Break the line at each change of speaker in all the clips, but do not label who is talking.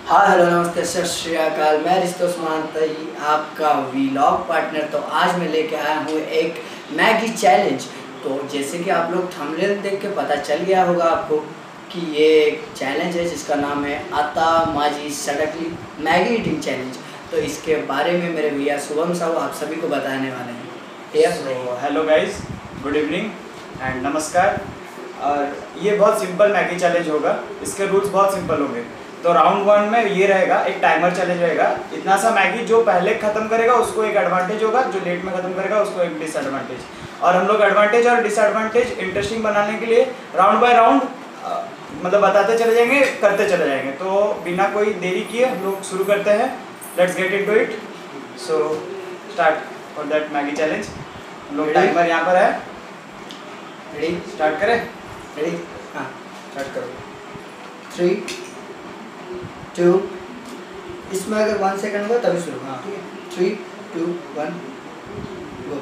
हाँ हेलो नमस्ते सत श्री अकाल। मैं रिश्तो उस्मान तई आपका वीलॉग पार्टनर। तो आज मैं लेके आया हूँ एक मैगी चैलेंज। तो जैसे कि आप लोग थंबनेल देख के पता चल गया होगा आपको कि ये एक चैलेंज है जिसका नाम है आता माजी सडकली मैगी ईटिंग चैलेंज। तो इसके बारे में मेरे भैया शुभम साहू आप सभी को बताने वाले हैं।
Hello guys, good evening and नमस्कार। और ये बहुत सिंपल मैगी चैलेंज होगा। इसके रूल्स बहुत सिंपल होंगे। तो राउंड 1 में ये रहेगा, एक टाइमर चैलेंज रहेगा। इतना सा मैगी जो पहले खत्म करेगा उसको एक एडवांटेज होगा, जो लेट में खत्म करेगा उसको एक डिसएडवांटेज। और हम लोग एडवांटेज और डिसएडवांटेज इंटरेस्टिंग बनाने के लिए राउंड बाय राउंड मतलब बताते चले जाएंगे, करते चले जाएंगे। तो बिना कोई देरी किए हम लोग शुरू करते हैं। Let's get into it. So start for that Maggi challenge. हम लोग टाइमर यहाँ पर है।
रेडी?
स्टार्ट करें?
रेडी? हाँ
स्टार्ट करो।
3 2 इसमें अगर 1 सेकंड हुआ तभी शुरू। हाँ ठीक है। 3 2 1 गो।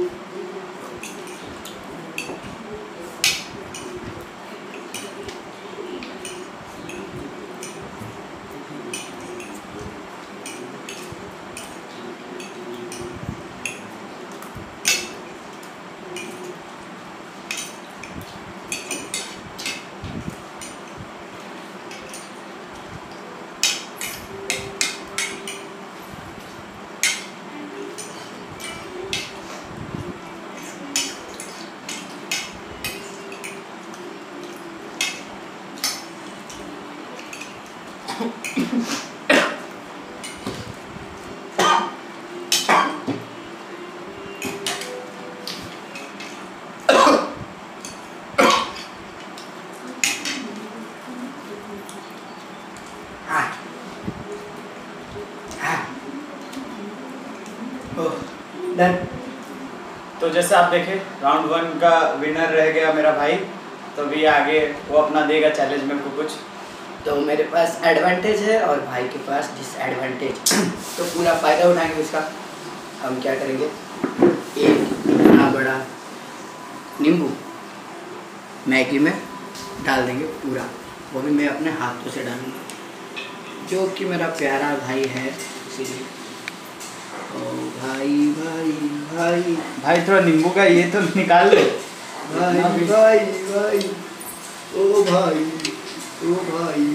डन।
तो जैसे आप देखें राउंड 1 का विनर रह गया मेरा भाई। तो भी आगे वो अपना देगा चैलेंज में कुछ।
तो मेरे पास एडवांटेज है और भाई के पास डिसएडवांटेज। तो पूरा फ़ायदा उठाएंगे उसका। हम क्या करेंगे, एक इतना बड़ा नींबू मैगी में डाल देंगे पूरा, वो भी मैं अपने हाथों से डालूंगा, जो कि मेरा प्यारा भाई है इसीलिए। ओ भाई भाई भाई
भाई थोड़ा नींबू का ये तो निकाल ले।
भाई भाई भाई ओ भाई ओ भाई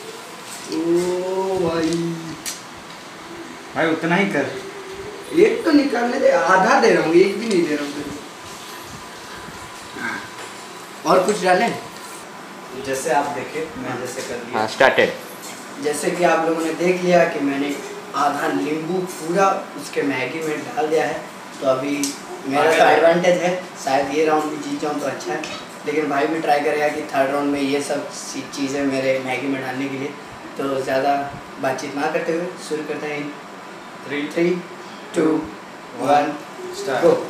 ओ भाई
भाई उतना ही कर।
एक तो निकालने दे, आधा दे रहा हूँ, एक भी नहीं दे रहा हूँ। और कुछ डालें?
जैसे आप देखे मैं जैसे कर दिया।
हाँ स्टार्टेड।
जैसे कि आप लोगों ने देख लिया कि मैंने आधा नींबू पूरा उसके मैगी में डाल दिया है। तो अभी मेरा तो एडवांटेज है, शायद ये राउंड भी जीत जाऊँ तो अच्छा है। लेकिन भाई भी ट्राई करेगा कि थर्ड राउंड में ये सब चीज़ें मेरे मैगी में डालने के लिए। तो ज़्यादा बातचीत ना करते हुए शुरू करते हैं। 3 2 1
स्टार्ट।
गो।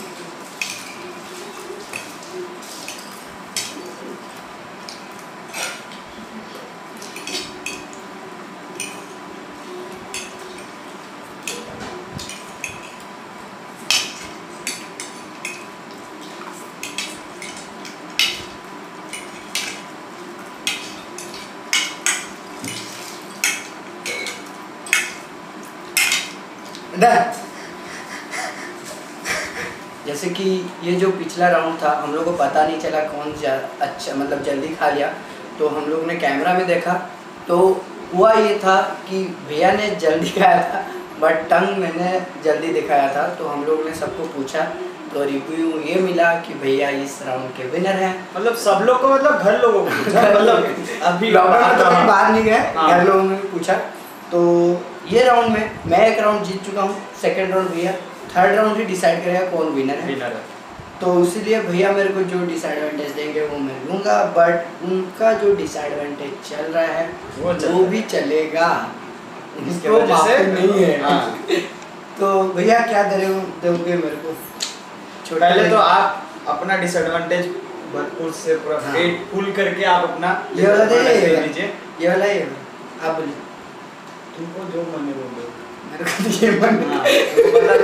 जैसे कि ये जो पिछला राउंड था हम लोग को पता नहीं चला कौन अच्छा मतलब जल्दी खा लिया। तो हम लोग ने कैमरा में देखा तो हुआ ये था कि भैया ने जल्दी खाया था बट टंग मैंने जल्दी दिखाया था। तो हम लोग ने सबको पूछा तो रिव्यू ये मिला कि भैया इस राउंड के विनर हैं।
मतलब सब लोग को, मतलब घर लोगों को मतलब अभी
बाहर नहीं गए,
हाँ।
घर लोगों ने पूछा। तो ये राउंड में मैं एक राउंड जीत चुका हूँ, सेकंड राउंड भैया, थर्ड राउंड ही डिसाइड करेगा कौन विनर है। तो इसीलिए भैया मेरे को जो डिसएडवांटेज देंगे वो मैं लूँगा, बट उनका जो डिसएडवांटेज चल रहा है वो भी चलेगा, उसको माफी नहीं है।
हाँ।
तो भैया क्या दोगे मेरे को?
पहले तो आप अपना डिसएडवांटेज भरपूर से पूरा पेट फुल करके आप अपना
ये वाला दे
लीजिए।
ये वाला ही आप बोलिए।
तुमको जो मन है बोल दो।
मेरे को ये मन
पता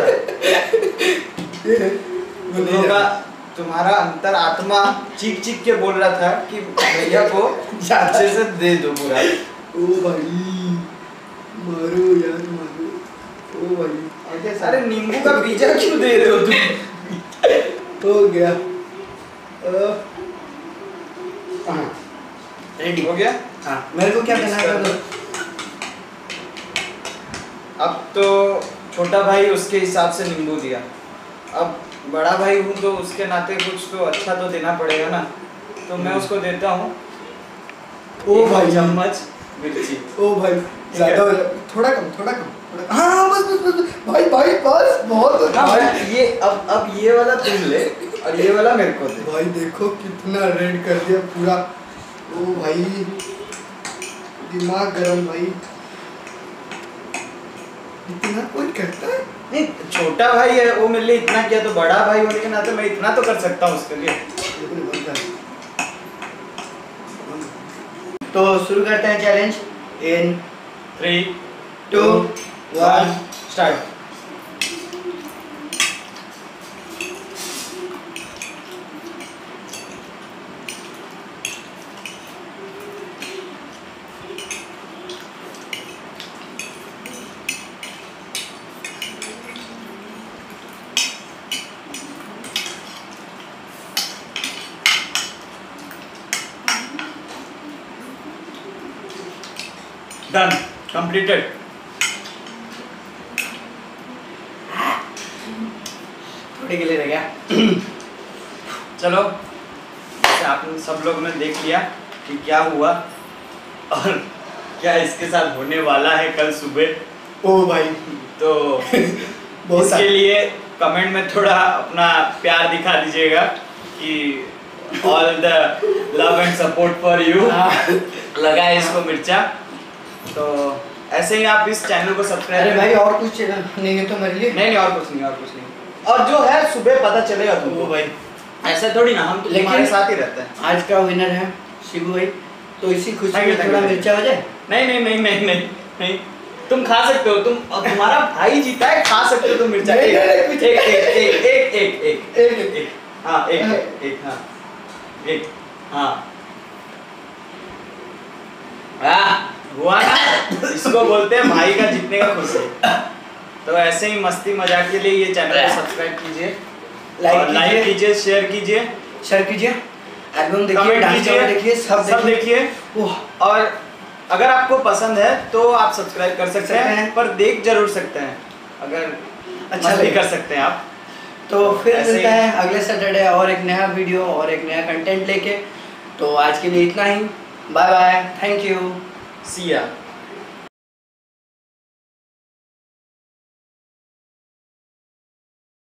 था तुमका तुम्हारा अंतर आत्मा चीख चीख के बोल रहा था कि भैया को अच्छे से दे दो पूरा।
ओ भाई मारो यार मारो। ओ भाई आगे
अरे नींबू का बीजा क्यों दे रहे हो तुम?
हो गया। रेडी
हो गया?
हाँ मेरे को क्या करना है?
अब तो छोटा भाई उसके हिसाब से नींबू दिया, अब बड़ा भाई हूँ तो उसके नाते कुछ तो अच्छा तो देना पड़ेगा ना, तो मैं उसको देता हूँ
ओ भाई
चम्मच मिर्ची।
ओ भाई ज्यादा हो जाए, थोड़ा कम थोड़ा कम। हाँ बस बस बस भाई भाई बस बहुत
हाँ ये अब ये वाला तुम ले और ये वाला मेरे को दे।
भाई देखो कितना रेड कर दिया पूरा। ओ भाई दिमाग गरम भाई, इतना कोई करता है?
नहीं छोटा भाई है वो मेरे लिए इतना किया, तो बड़ा भाई होने के नाते मैं इतना तो कर सकता हूँ उसके लिए।
तो शुरू करते हैं challenge in
3
2 1
start. Done. Completed.
थोड़ी के लिए रह गया।
चलो आप सब लोग ने देख लिया कि क्या हुआ और क्या इसके साथ होने वाला है कल सुबह।
ओ भाई
तो
बहुत
इसके लिए कमेंट में थोड़ा अपना प्यार दिखा दीजिएगा कि all the love and support for you. लगाए इसको मिर्चा। तो ऐसे ही आप इस चैनल को सब्सक्राइब।
अरे भाई और कुछ नहीं है तो मेरे लिए?
नहीं और कुछ नहीं, और कुछ नहीं। और जो है सुबह पता चलेगा तुमको।
भाई
ऐसा थोड़ी ना, हम तो तुम्हारे साथ ही रहते हैं।
आज का विनर है शिबू भाई, तो इसी खुशी
Thank you,
में
thank
थोड़ा
you.
मिर्चा हो जाए।
नहीं नहीं नहीं नहीं नहीं नहीं, तुम खा सकते हो, तुम्हारा भाई जीता है, खा सकते हो तुम मिर्चा।
नहीं, नहीं,
एक
कुछ-
एक एक एक एक एक एक
एक
एक हाँ एक एक हाँ एक हाँ हाँ हुआ ना, इसको बोलते हैं भाई का जीतने का खुशी। तो ऐसे ही मस्ती मजाक के लिए ये चैनल को सब्सक्राइब कीजिए, लाइक कीजिए, शेयर कीजिए,
एल्बम देखिए,
कमेंट
डांस
कीजिए,
देखिए, सब
देखिए। और अगर आपको पसंद है तो आप सब्सक्राइब कर सकते हैं, पर देख जरूर सकते हैं, अगर
अच्छा
मस्ती
लगे।
कर सकते हैं आप।
तो फिर
ऐसे
मिलता
ही-
है अगले सैटरडे और एक नया वीडियो और एक नया कंटेंट लेके। तो आज के लिए इतना ही, bye bye, thank you.
See ya.